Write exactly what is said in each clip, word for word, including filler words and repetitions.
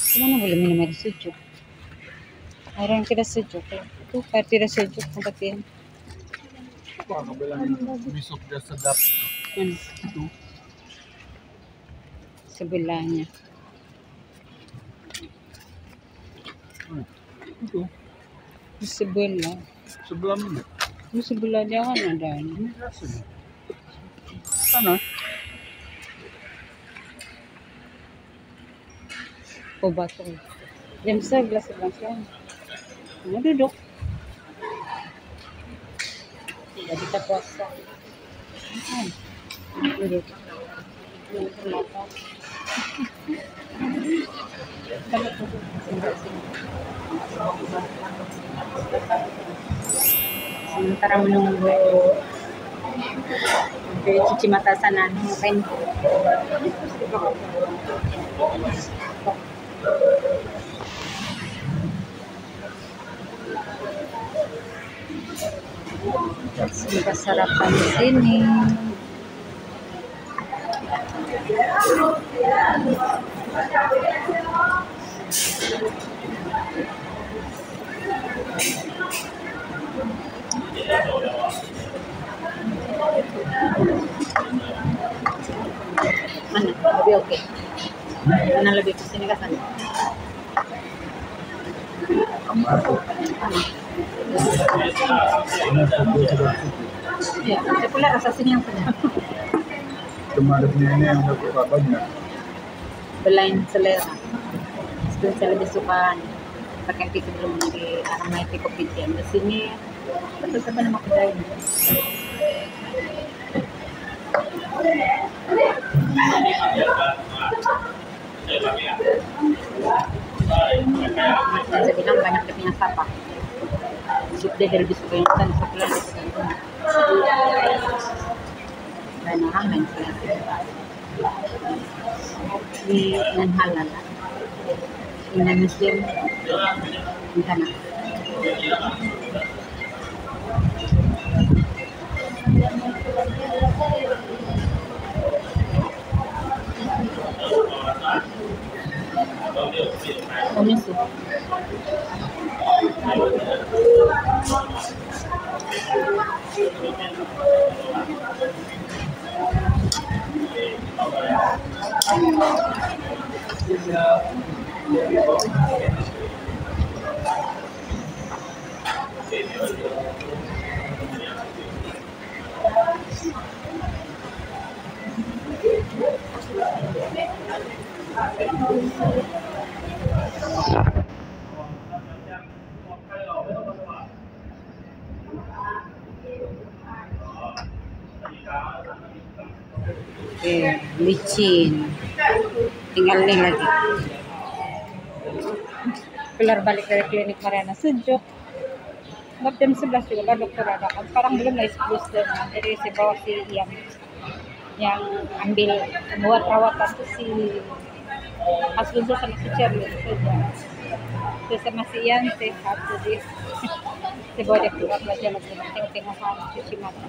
Kemana boleh minum air sejuk? Air yang tidak sejuk. Itu air tidak sejuk tempat ini. Wah, aku bilang besok dia sedap. Hmm. Itu Sebelahnya. hmm. Itu Di sebelah. sebelah mana? Di sebelah jangan ada ini. Ini rasanya. Sana. Obat. Jam sebelas sebelas kan. Mau duduk. Tidak bisa puasa. Hmm. Duduk. Kenapa? Sementara menunggu sampai cuci mata sana ngapain? Semoga sarapan di sini. Mana lebih oke? Mana lebih ke sini ke sana? Kamar. Ya, tapi rasa sini yang sedap. Kemarinnya ini yang aku suka banyak. Belain selera. Sebelum saya lebih suka pakai kopi sebelum di aromaiti kopi jam. Di sini betul sama nama kedai. Saya bilang banyak dia punya sapa. Sup dia lebih suka yang kan sebelah dia suka itu. Dan orang lain selera. Ini yang halal. Ini muslim di sana. Komisi. Eh, licin. Tinggal ini lagi. Keluar balik dari klinik Mariana sejuk. Sebab jam sebelas juga baru dokter ada. Sekarang belum lagi sepuluh setengah. Jadi saya bawa si yang yang ambil buat rawatan itu si Asluza sama si Charlie saja. Terus sama si Ian sehat. Jadi saya bawa dia keluar belajar lagi. Tengok-tengok cuci mata.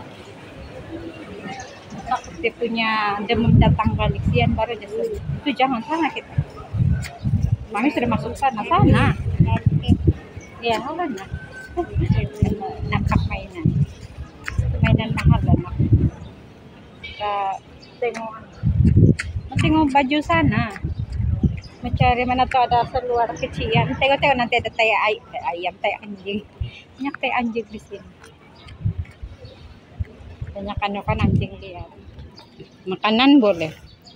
Dia punya demam datang balik siang baru dia selesai. Itu jangan sana kita. Mami sudah masuk sana sana. Ya mana? Nampak mainan. Mainan mahal lah nak. Kita tengok tengok baju sana. Mencari mana tu ada seluar kecilan. Tengok-tengok nanti ada tai ay ayam, tai anjing. Banyak tai anjing di sini. Banyak kan anjing lihat. Makanan boleh.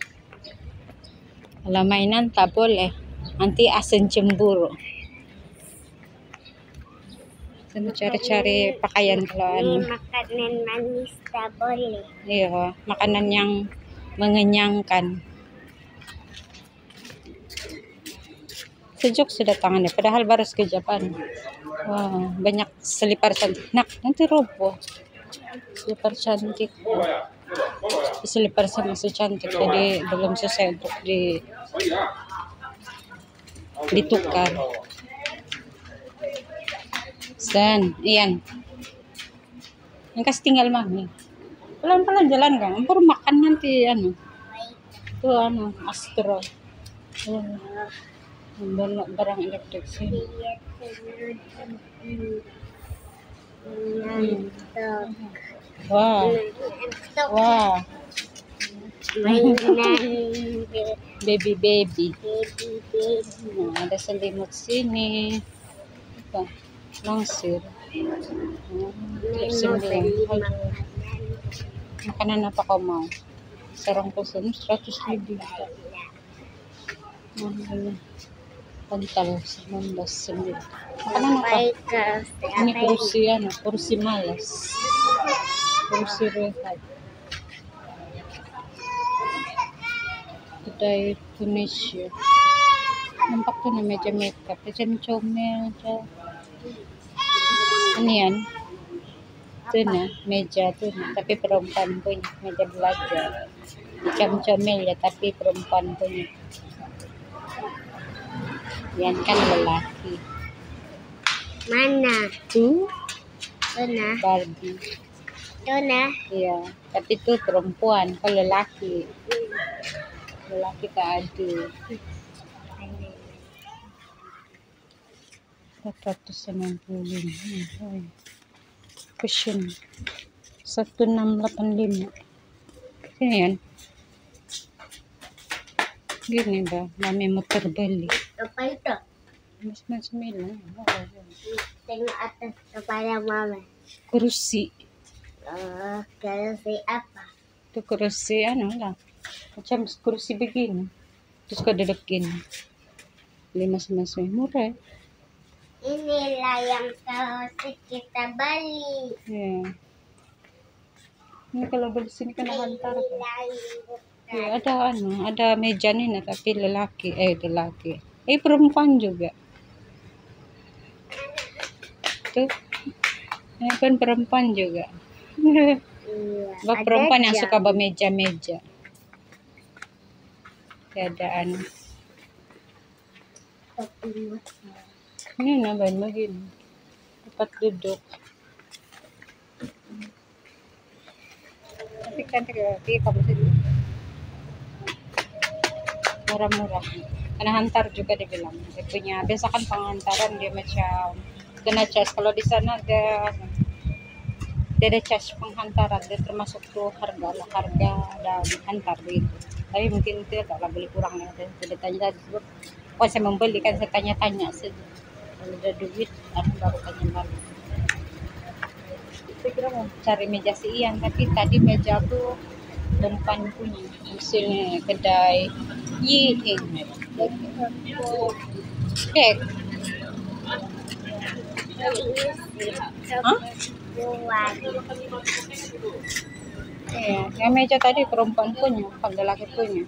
Kalau mainan tak boleh. Nanti asen cemburu. Saya cari-cari pakaian kalau anu. Makanan manis tak boleh. Iya, makanan yang mengenyangkan. Sejuk sudah tangannya, padahal baru sekejapan. Wah, banyak selipar cantik. Nak, nanti roboh. Selipar cantik. Selipar sama si cantik, jadi belum selesai untuk di ditukar. Dan Ian, yang kasih tinggal mami. Pelan-pelan jalan kan, baru makan nanti anu. Tuh anu, Astro. Oh. Banyak barang elektrik sini. Nonton. Wah, Nonton. wah, Mainan baby baby. baby baby. Nah, ada selimut sini. Apa? Langsir. Hmm, Main sembilan. beli Aduh, makanan. makanan apa kau mau? Sarang kosong seratus lebih. Mahal. Pantal sembilan belas sembilan. Makanan apa? Sampai ke Ini apa kursi ano, kursi malas. Kursi rehat. Kedai Tunisia. Nampak tuh na meja makeup. Diyan comel. Ano yan? Ito na, meja to na. Tapi perempuan punya. Meja belajar. Macam comel ya, tapi perempuan punya. Yan kan lelaki. Mana? Tuh, Ito na. Barbie. Ito na. Iya, tapi itu perempuan. Kalau lelaki. Lelaki tak ada. empat ratus enam puluh lima. Cushion. satu enam delapan lima. Sini yan. Gini ba? Mami mo terbeli. Apa itu? Mas mas sembilan. Tengok atas kepala mama. Kursi. Oh, kalau si apa? Itu kursi ano lah. Macam kursi begini. Terus kau duduk gini. Lima mas murah. Inilah yang kalau kita beli. Ya. Ini kalau beli sini kena hantar. Ya, ada ano, ada meja nih nah, tapi lelaki, eh lelaki. Eh perempuan juga. Tuh. Ini kan perempuan juga. Iya, Bak ada perempuan yang jam. suka bermeja-meja. Keadaan. Ini nambahin begini. Tempat duduk. Tapi kan tapi kamu situ. Murah-murah. Kena hantar juga dia bilang. Dia punya, biasa kan penghantaran dia macam kena charge. Kalau di sana ada dia ada charge penghantaran. Dia termasuk tuh harga lah, harga dan hantar begitu. Tapi mungkin itu tak lah, boleh kurang lah. Saya tanya tadi sebab kalau saya membeli kan saya tanya-tanya saja. Kalau ada duit, aku baru tanya balik. Saya kira mau cari meja si Ian, tapi tadi meja aku perempuan punya. Misalnya kedai Ying. Kek. Hah? Iya, yang meja tadi perempuan punya, bukan lelaki punya.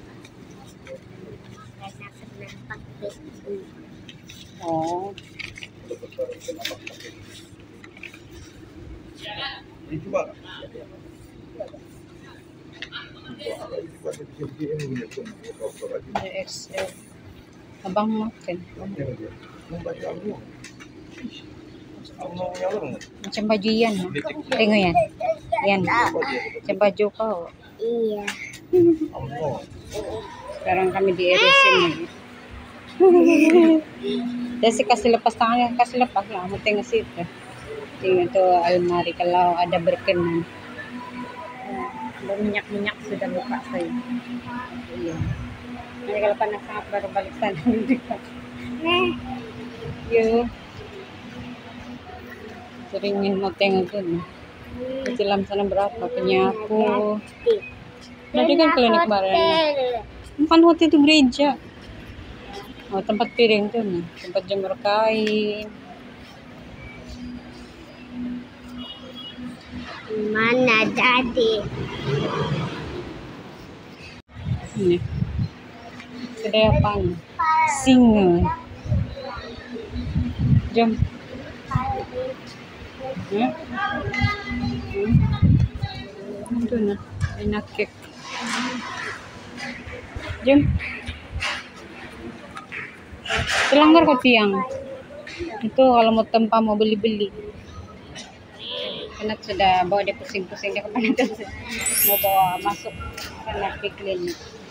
Oh. D X L. Abang makan. Macam baju Ian. Ha? Tengok yan. Yan. Macam baju kau. Iya. Sekarang kami diirisin lagi. Jadi kasih lepas tangan, kasih lepas lah. Mau tengok situ. Tengok tu almari kalau ada berkenan. Berminyak-minyak sudah buka saya. Iya. Nanti kalau panas sangat baru balik sana. Nah, Yuk. Seringin mau tengok tu. Kecilam sana berapa? Penyapu. Tadi kan klinik bareng. Bukan hotel itu gereja. Oh, tempat piring tuh nih. Tempat jemur kain. mana jadi? Ini. Kedai apa nih? Singa. Jom. Hmm? Hmm? Itu nah. Enak kek. Jom. Selanggar kau tiang. Itu kalau mau tempat mau beli-beli. Karena sudah bawa dia pusing-pusing dia kemana tuh. Mau bawa masuk karena klinik.